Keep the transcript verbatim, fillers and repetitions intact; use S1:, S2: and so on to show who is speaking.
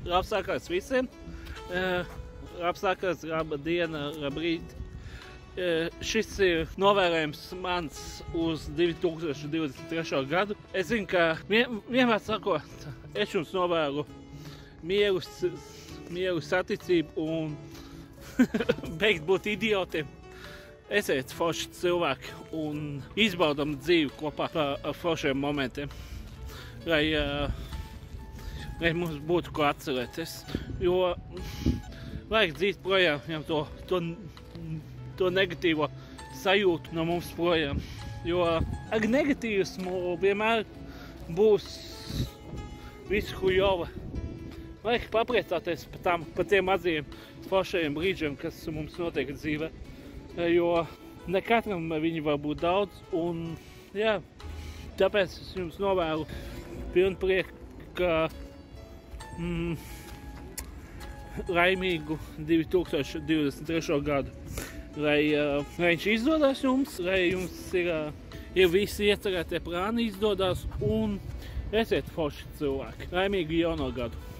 S1: Labsākās visiem. Labsākās, laba diena, labrīt. Šis ir novērējums mans uz divi tūkstoši divdesmit trešo gadu. Es zinu, ka vienmēr sakot, es jums novēlu mieru, mieru saticību un beigt būt idiotiem. Esiet forši cilvēki un izbaudam dzīvi kopā ar foršiem momentiem, lai, lai mums būtu ko atcerēties. Jo vajag dzīt projām jau to, to, to negatīvo sajūtu no mums projām. Jo ar negatīvismu vienmēr būs visu hujova. Vajag papriecāties par, tām, par tiem mazajiem foršajiem brīžiem, kas mums notiek dzīvē. Jo ne katram viņi var būt daudz, un jā, tāpēc es jums novēlu pilnu prieku, ka mm, laimīgu divi tūkstoši divdesmit trešo gadu. Lai, uh, lai viņš izdodas jums, lai jums ir, uh, ir visi iecerētie plāni izdodas, un esiet forši cilvēki. Laimīgu jauno gadu!